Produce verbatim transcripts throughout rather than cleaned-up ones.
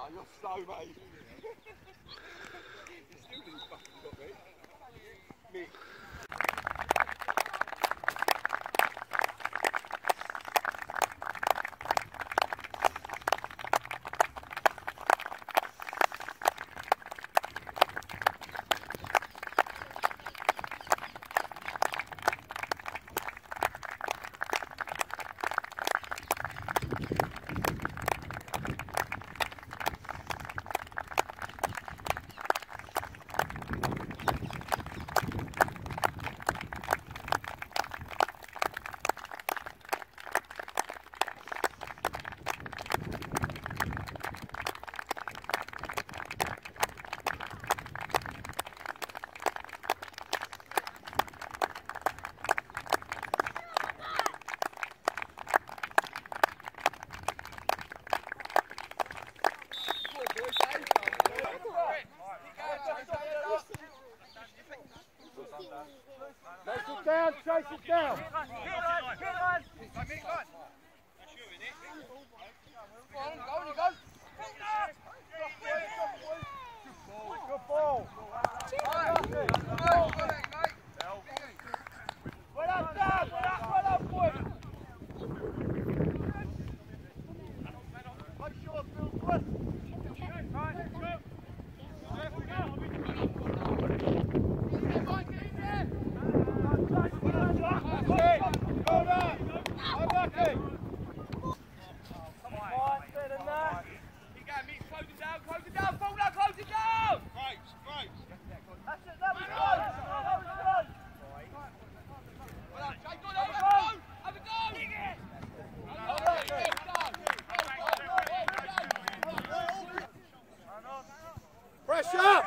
Oh, you're slow, mate. You still didn't fucking got me. Mick. Chase it down, chase it down. Get on, get on. That's you, innit? Go on, go on, you go. Good ball. Well up, Dan. Well up, well up, boy. Make sure Phil's left. Pressure!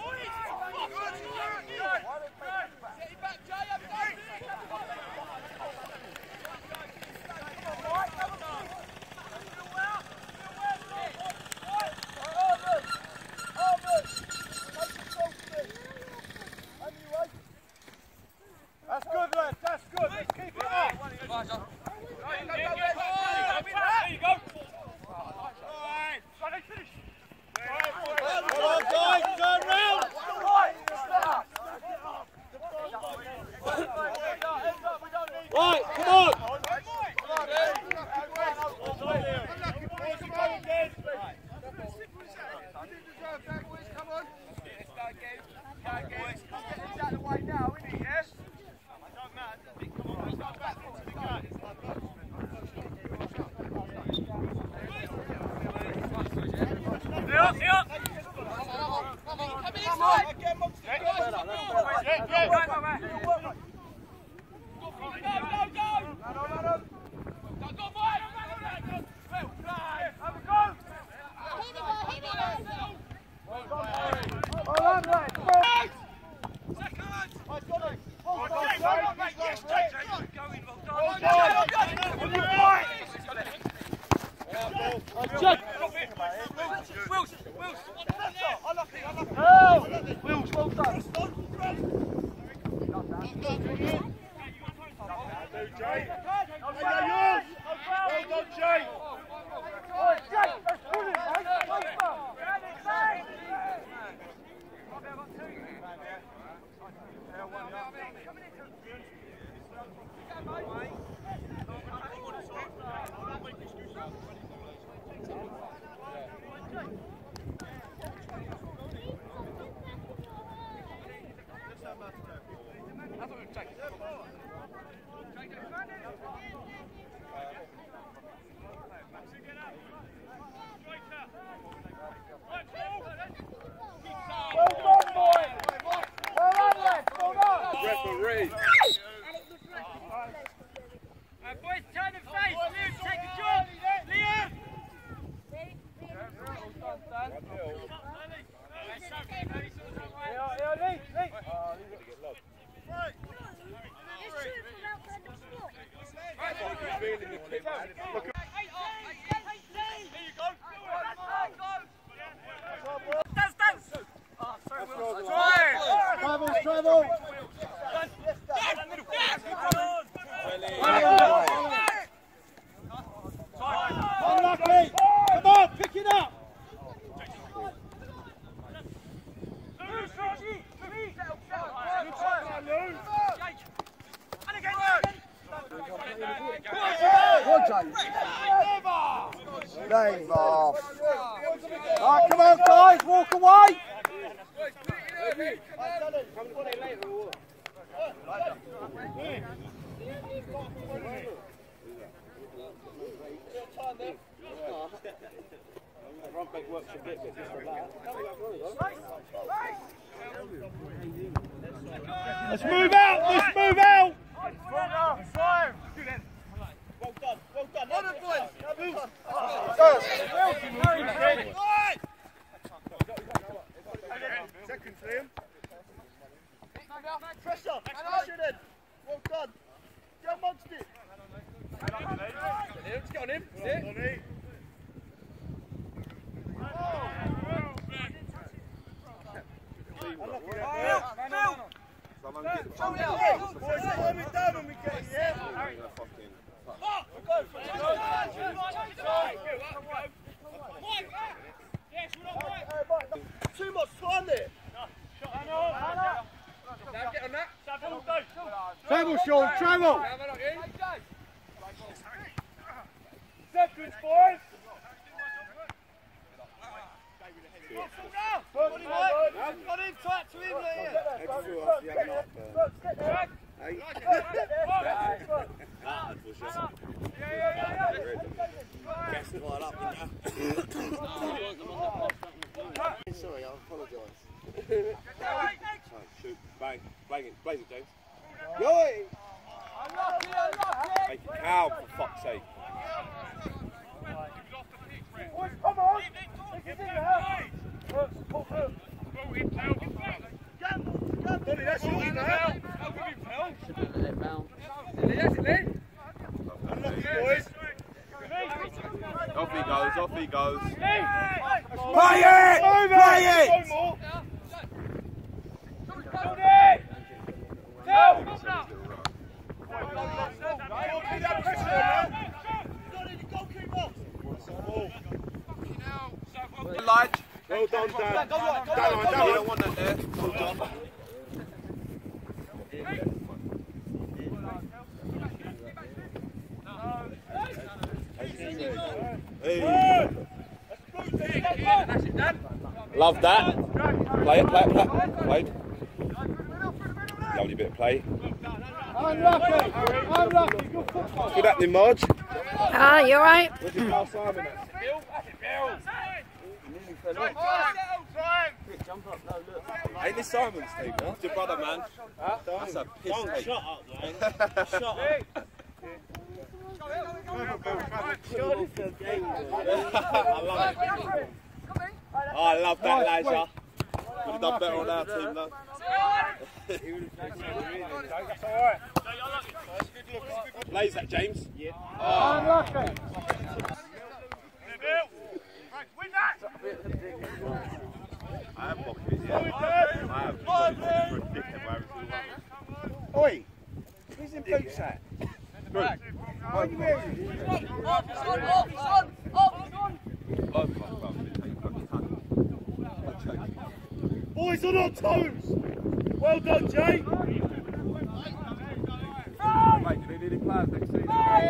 That's good, lads. That's good. Let's keep it up. There you go. Come on, guys. Turn round. Right, come on. Wills, well done. Jay. Well done, Jay. Oh, Jay, that's brilliant, mate. Well done. Referee. Right, boys, turn and face. Liam, take a job. Liam. Travel, travel. Unlucky. Come on, pick it up. Name off. Right, come on, guys, walk away. Let's move out, let's move out! Well done, well done. Well done, boys. Second, Liam. Pressure, pressure then. Well done. Go amongst it. Let's get on him. Sit. Someone get the boys, slow me down when we get here. Too much fun there. Get on that. Travel, Sean, travel! Seconds, boys. Got him, tight to him there. Sorry, I apologise. Shoot, bang, bang it, blaze it, James. Yoy! Make it count, for fuck's sake. Boys, come on! This is in there! Donny, that's yours now! Unlucky, boys! Off he goes, off he goes. Play it! Play it! Light. Well done, Dan. Go on, go on, go on. You don't want that there. Well done. Hey. Love that. Play it, play it, play it. Played. Lovely bit of play. Unlucky! Unlucky! Good football! Good happening, Marge. Ah, you alright? What did Carl Simon at? Ain't this Simon's team? That's your brother, man. Huh? That's a piss take. Shut up, man. Shut up. I love it. Oh, I love that, Laser. Would have done better on our team, though. Plays that, James? Yeah. Oh. Unlucky! I have pockets, yeah. I have pockets for a dickhead by every single one. Oi! Who's in boots at? What are you wearing? Boys on our toes! Well done, Jay! Mate, do they need any players next season?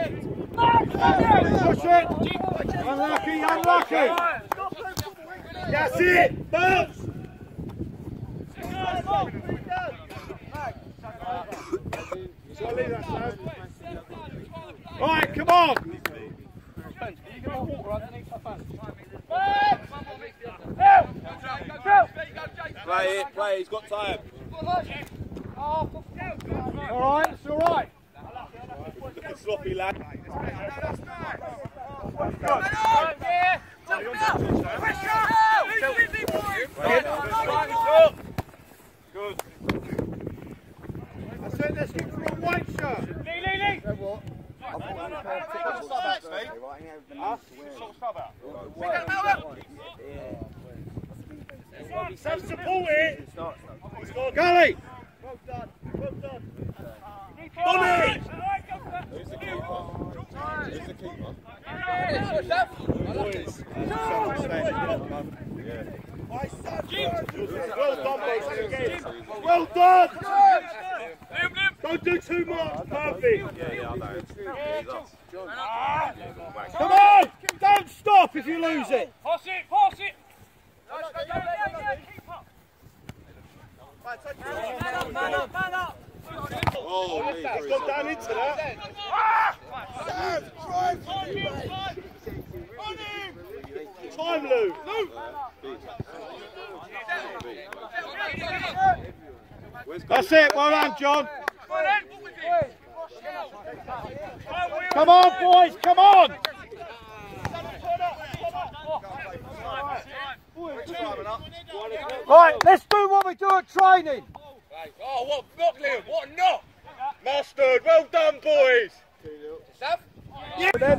Push it! Unlucky, unlucky! That's it! Bounce! Right, come on! Play it, play, he's got time. Alright, it's alright. Look at sloppy lad. Good. I said let's give her a white shirt. Lee, Lee, Lee! You know what? I've got one pair of tickets for Saturday, right here with the niece to wear it. Sam, support it! Gully! Well done, well done. Bonnie! Who's the keeper? Who's the keeper? Boys. Well done, boys, again. Well done! Don't do too much, perfect. Yeah, yeah, I know. Come on! if you lose it. Pass it, pass it. Man up, man up. Oh, it's gone down into that. Time, Lou. That's it. Well done, John. Come on, boys. Come on. Right, let's do what we do at training. Oh, what a knock, Liam, what a knock! Mustard, well done, boys. Stav? Yeah. Then.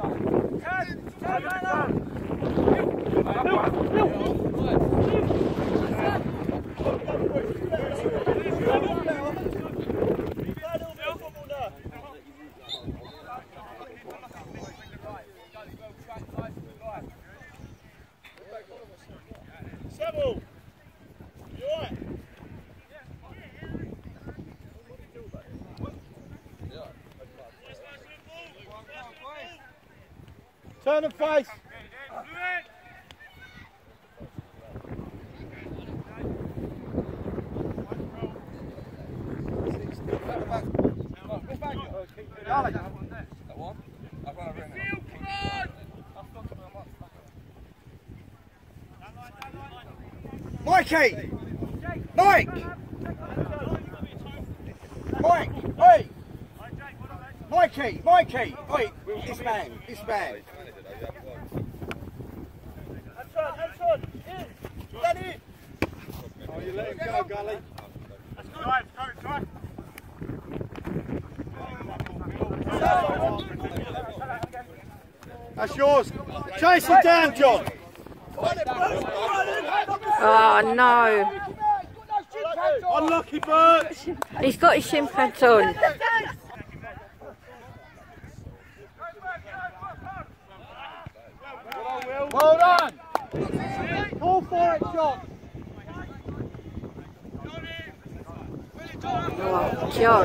Several. You all right? Turn and face. Mikey! Mike! Mike! Hey! Mikey! Mikey! Wait, this man, this man. Hands on, hands on! In! Get in! Oh, you let him go, Gully. That's good. Right, right, right. That's yours. Chase it down, John. Oh no. Unlucky bird. He's got his shin pads on. Well done. Call for it, John. Oh, John.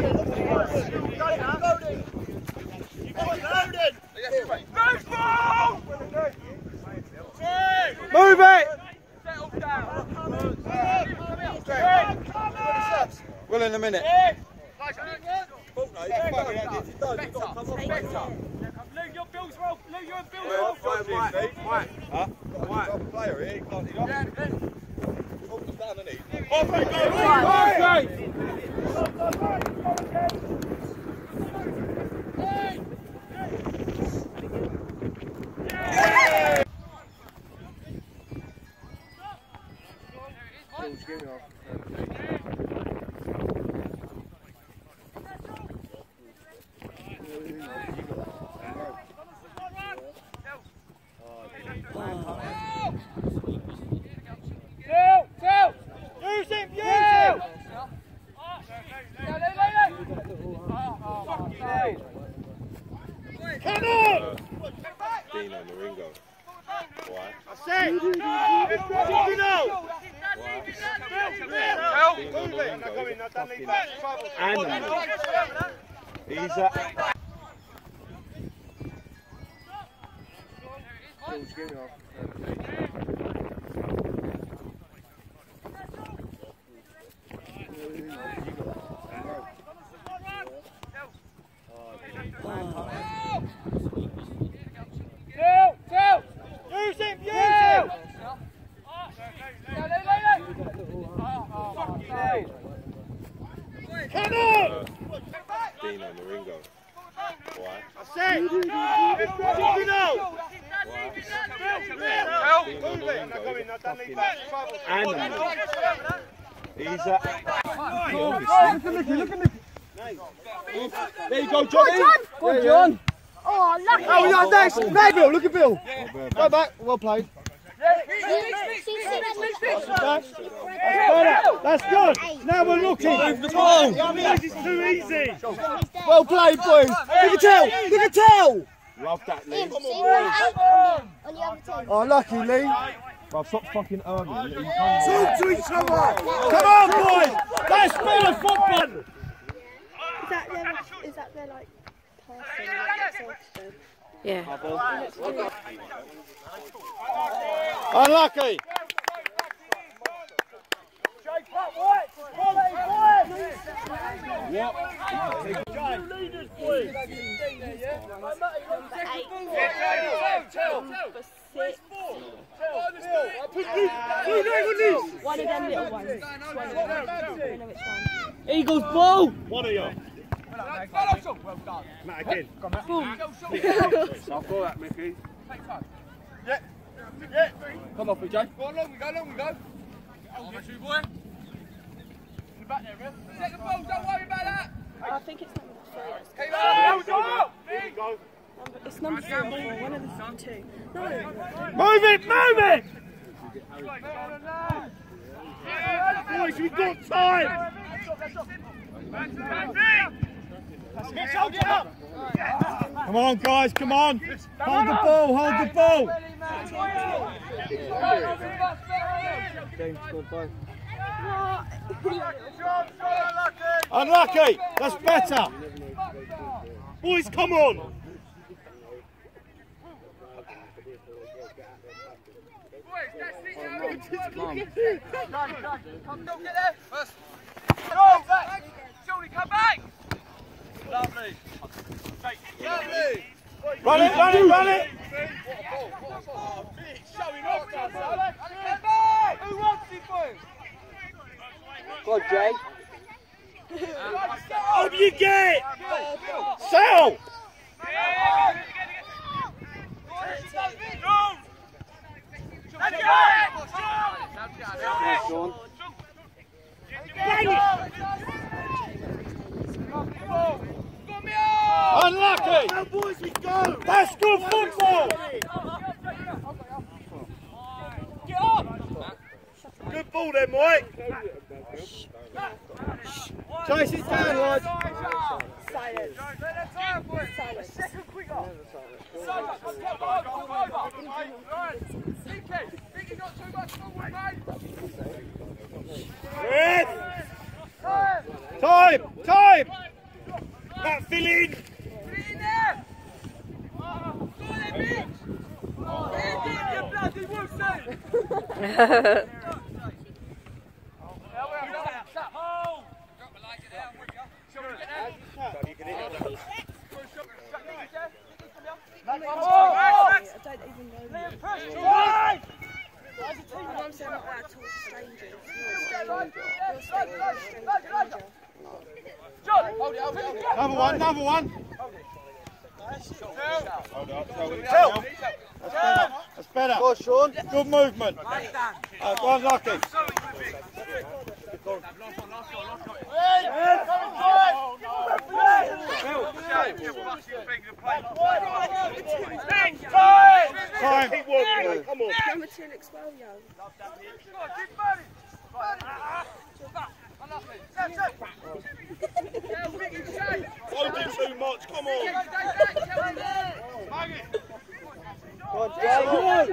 Move it! Well, in a minute. Luke, your bills roll. Luke, your bills roll. Right. Huh? Right. Player here, he can't. He can't. Off it He's uh... He's uh... Look at Mickey, look at Mickey. There you go, Johnny. Go on, John. Oh, lucky. Oh, yeah, next. There, Bill, look at Bill. Go back, well played. That's good. Now we're looking. Move the ball. This is too easy. Well played, boys. Look at Tell. Look at Tell. Love that, Lee. Oh, lucky, Lee. Bro, stop fucking earning. Talk to each other. Come on, boys. Let's play a football. Is that their, is that their like, person? Yeah. Unlucky. One of them little ones. One of them. I don't know which one. Eagles ball! One of you. Well done. Matt again. I'll call that, Mickey. Yeah. Yeah. Come off, Jay. Go on, long we go, long we go. On the two, boy. In the back there, Rev. Second ball, don't worry about that. I think it's number three. Keep on, go! Go. Number, it's number three or four. One of the two. No. Move it, move it! Boys, we've got time! Come on, guys, come on! Hold the ball, hold the ball! Unlucky! That's better! Boys, come on! Come, don't get there. First. Go back. Surely come back. Lovely. Lovely. Run it, run it, run it! Showing off now, who wants it, boys? Go on, Jay. Up you get! Sell! Unlucky! Now boys, we go! That's good football! Get up! Good ball then, Mike! Chase it down, lads! Silence. Silence. Second quicker! Think got too much forward, mate! Red! Time! Time! That fill in! Get in there! Go on then, Mitch! Get in there, you bloody wussy! I don't even know. My mum said I'm not allowed to talk to strangers. Another one, another one! Help! That's better. That's better. Go on, Sean. Good movement. Uh, go on, Lucky. Time. Keep working. Come on. Number two looks well young. Don't do too much. Come on. Go on, Jay.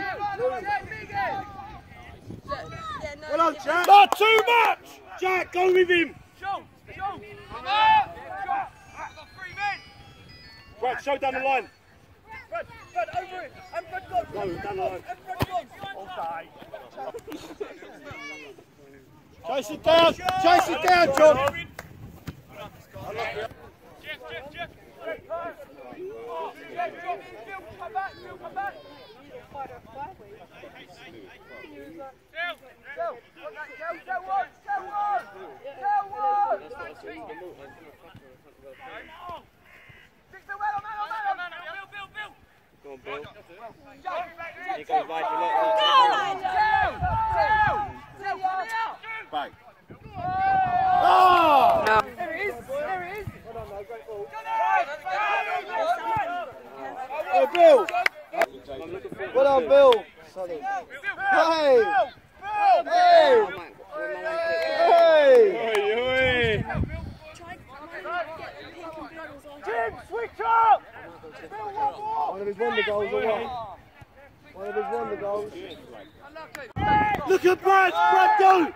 Well done, Jack. Not too much. Jack, go with him. Brad, show down the line. Brad, Brad, over it. And Brad gone. No, down the line. And Brad gone. Chase it down. Chase it down, John. Jeff, Jeff, Jeff. Jeff, drop in, Phil, come back, Phil, come back. Phil, Phil, Phil, Phil, one, Phil, one, Phil, one. Six to well, man, man, man. Bill, Bill, Bill. Go on, Bill. Jack, You go right, you lot. Bang. Oh! No. There it is, there it is. Oh, Bill. Well done, Bill. Sonny. Hey. Hey. Hey. Oi, oi. Jim, switch up. One of his wonder goals or what? One of his wonder goals. Look at Brad. Brad, go.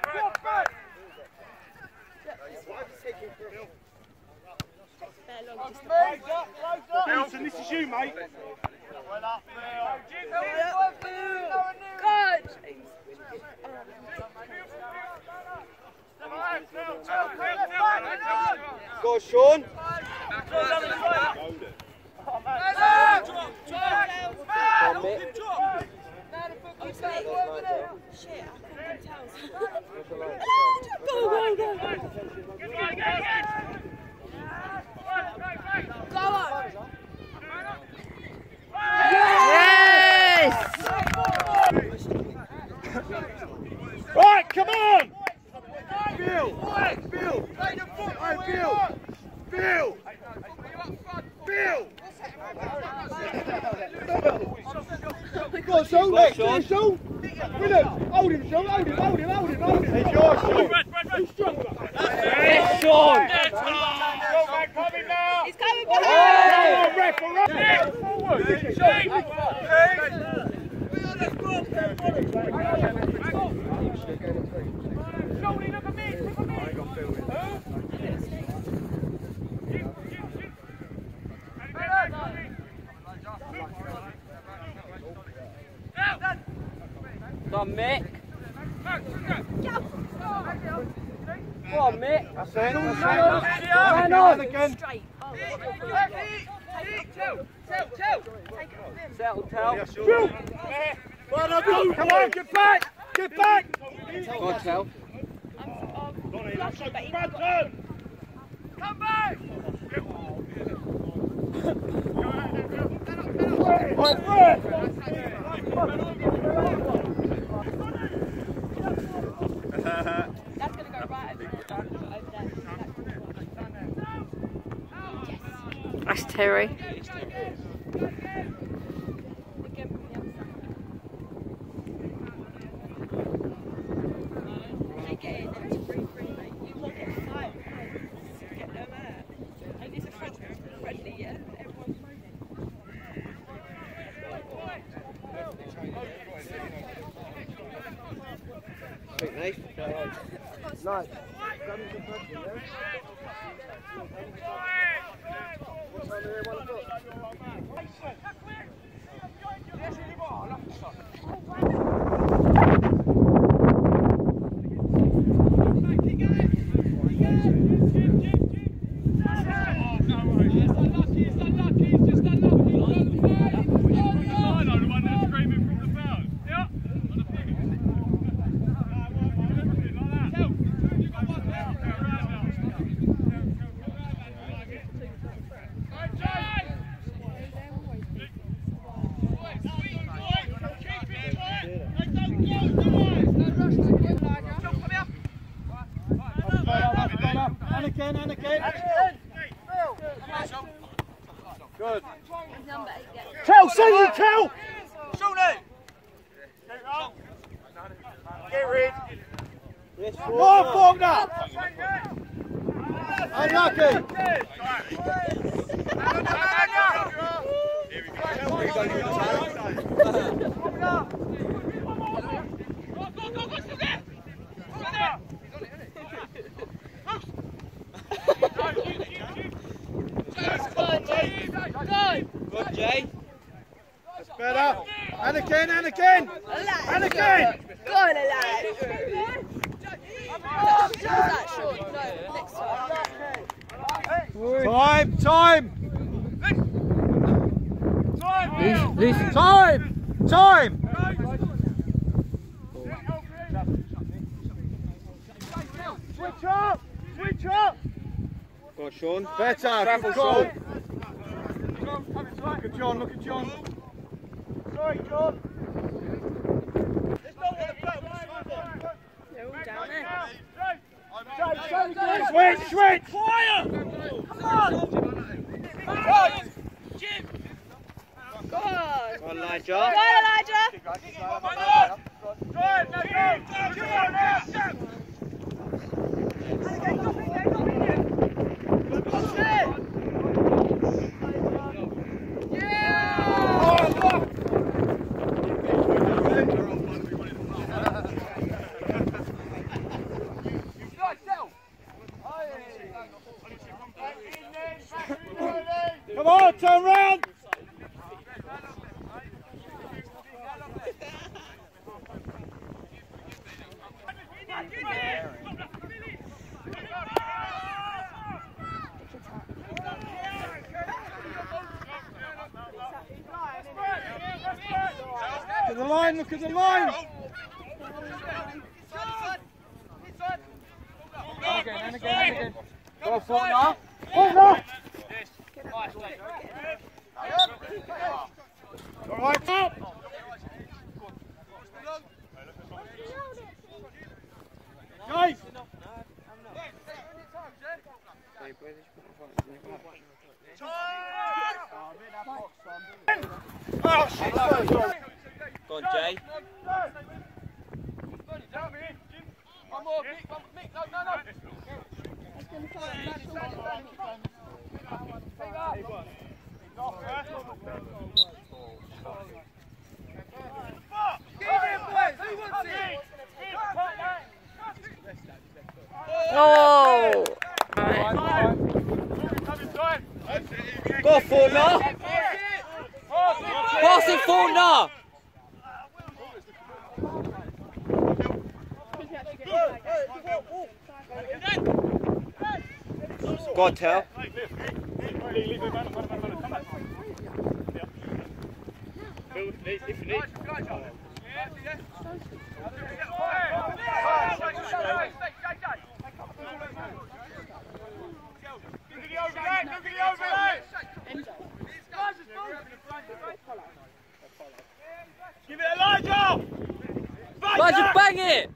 their long distance. Nelson, this is you, mate. Well up God! Go on, Sean. Shit, I can't tell. Go, go, go! Go on! Yes! Right, come on! Bill! Bill! Hey, Bill! Bill! Bill! Go on, Sean! Go on, Sean! Sean! William! Hold him, Sean! Hold him, hold him, hold him, hold him! It's yours, Sean! Who's stronger? Yes, Sean! Go back, coming now! He's coming Oh, back! ref, ref! Forward! Shane! Go on, Mick. Go on, Mick. That's it, that's it. Man on. Straight. Oh, Settle, tell. Well done, go. Come on, get back! Get back! Go on, tell. lucky, but he Come back! That's going to go right over there. That's Terry. Again from the other side. They get in, it's free free, mate. You want to get five points to get them out. And it's a friend, friendly, yeah? Everyone's phoning. Nice. Anakin, Anakin. Good. Number eight gets Tell, see you, tell! Get rid. More formed up. Unlucky. Good, Jay. That's better. Anakin, Anakin. Anakin. Go on, lad. Oh, that short. No, next time. Time, time. Time, time. Switch up, switch up. Go on, Sean. Better, good goal. Look at John, look at John. Sorry, John. They're all down there. Switch, switch. Come on. Jim. Go on. Go on, Elijah. Go on, Elijah. Drive, now go. Come on now. at the line, look at the line! And again, and again, and again. Go for it now. Fortner! All right, up! Guys! Go on, Jay. One more, Mick, one, Mick, no, no, no. Oh! Go, Fortner! Pass it, Fortner! Go on, Tell. Give it Elijah! Elijah, bang it!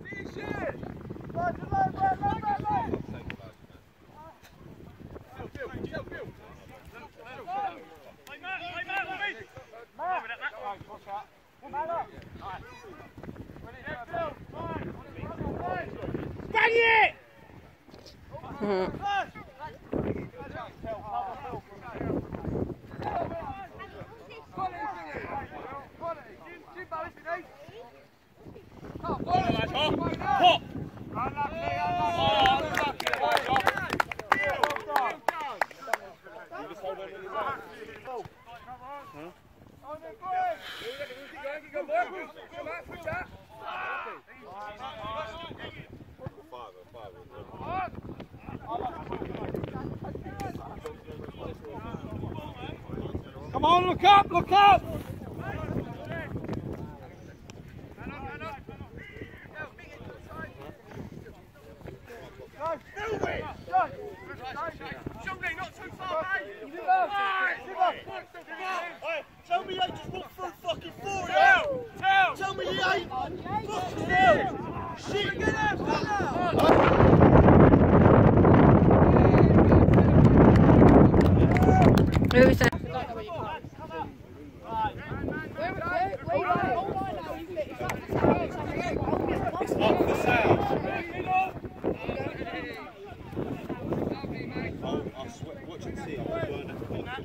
Bang it! Come on, look up, look up! Tell me you ain't just walked through fucking four now! Tell! Tell me you ain't fucking hell! Shit! Get out! Who is that? It's up for sale. Oh, I'll sweat, watch and see. I'll burn it from the ground.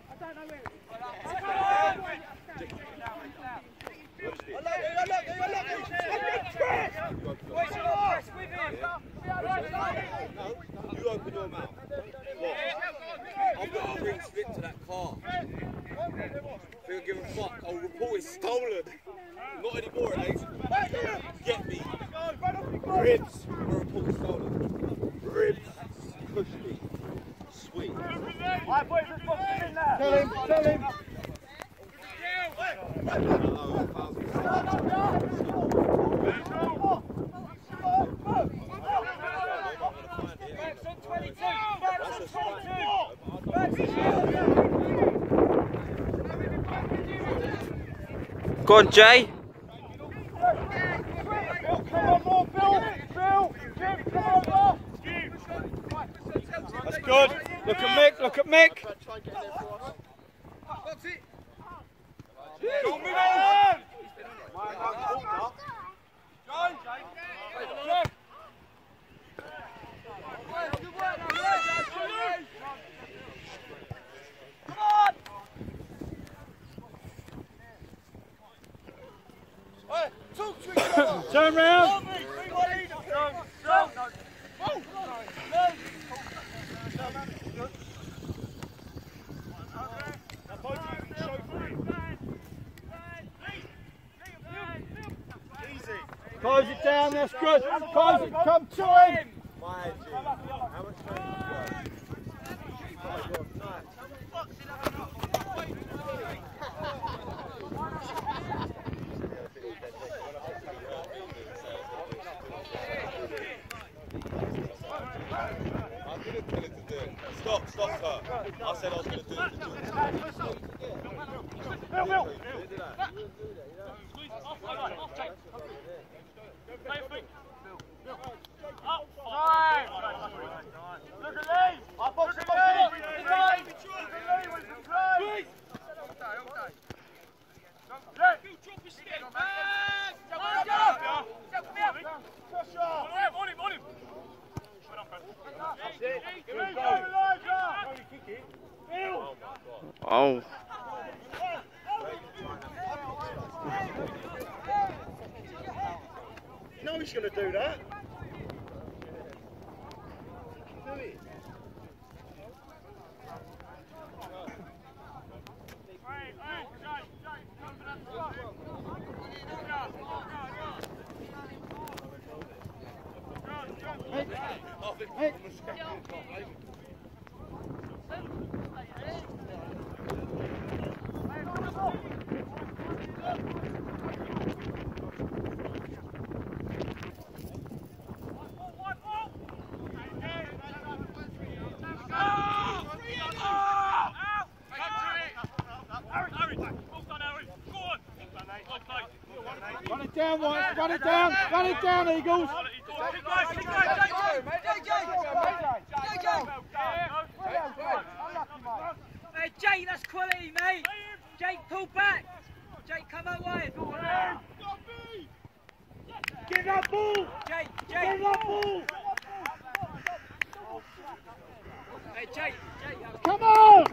No, you open your mouth. What? I've got to bring Spit to that car. If you give a fuck, I'll report it stolen. Not anymore, eh? Get me. Ribs. I'll report it stolen. Ribs. Cushy. Sweet. Alright boys, let's box him in there. Tell him, tell him. Go on, Jay. That's good. Look at Mick, look at Mick. Don't move on! Turn round. Close it down, that's good. Close it, come to him. said I was going to do it. Bill, Bill. Look at Lee! I'll box him up! Oh. You know he's going to do that. Run it down, White. Run it down. Run it down, Eagles. Hey, Jake, that's quality, mate. Jake, pull back. Jake, come out wide. Get that ball! Jake, Get Jake. that ball! Hey, Jake, Jake. Come on!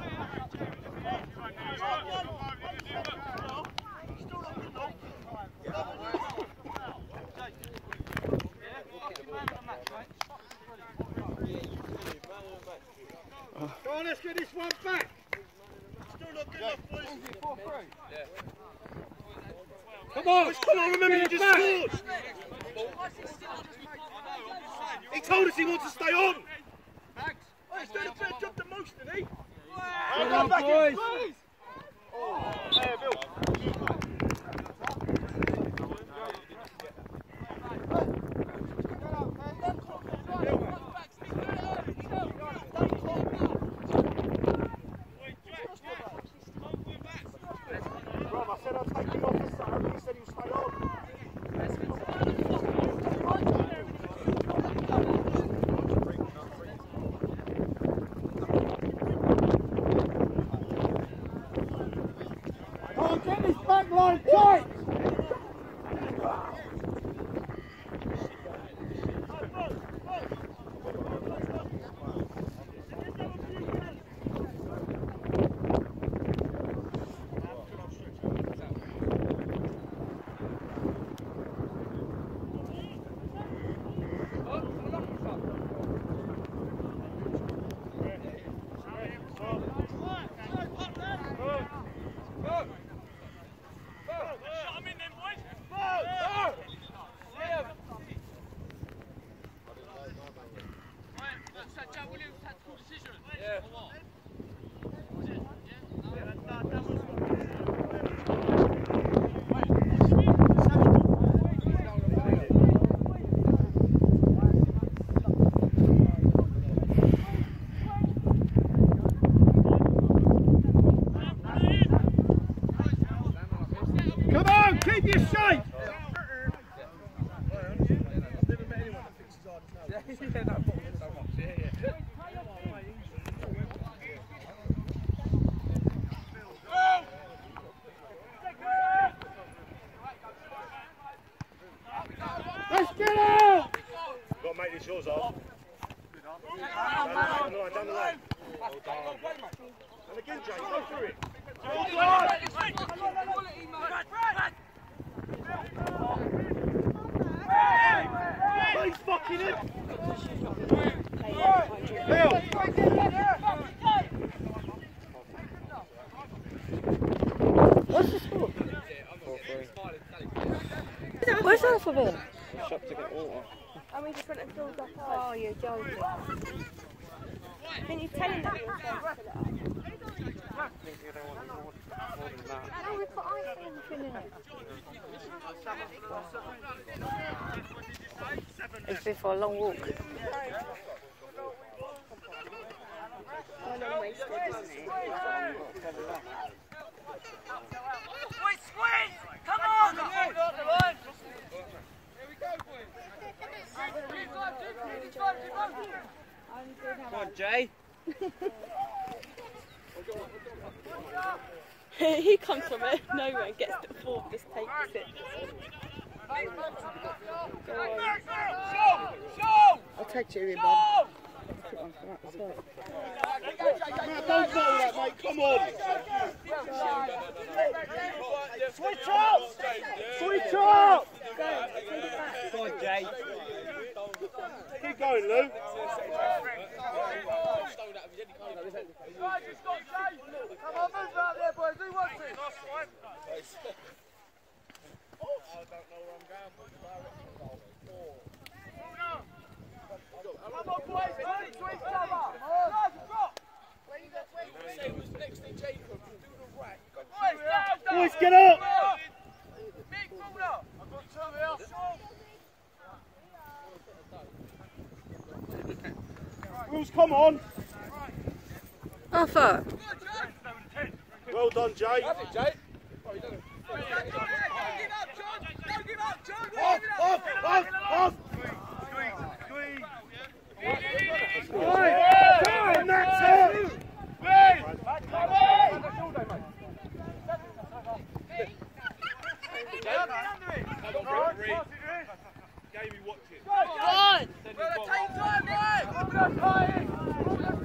Go on, let's get this one back. Still not good enough, boys. Come on, come on, remember you just scored. He told us he wants to stay on. Oh, he's done a better job than most, didn't he? Come on, boys. Oh, hey, Bill. Rob, I said I'd take him off the Saturday, he said he'll stay on. Oh, get this back line tight. Come on, keep your shape. Let's get out! Got to make this yours off. Down the line, down the line. And again, Jay, go through it. He's fucking it! Bill! What's the score? Where's the alphabet? Shop to get water. And we just went and filled up. Oh, you're joking. Didn't you tell him that you were going to fill it up? No, we've got ice in filling it. It's been for a long walk. No, so long wasted, isn't it? Squeeze, squeeze! Come on! Come on, Jay. He comes from it, nowhere and gets to the fourth, just takes it. Go on. I'll take you in, Bob. Put one for that as well. Matt, don't bottle that, mate. Come on. Switch up! Switch up. Go, take it back. Come on, Jay. Keep going, Lou. Come on, move out there, boys. Who wants it? Come on, boys. Turn it to each other. Drop. Boys, get up. Big corner. I've got two here. Rules, come on. Arthur. Well done, Jay. Have it, Jay. Don't give up, John. Don't give up, John. Off, off, off, off. Right, and that's it. Jamie, watch it. Go on! Take time, right?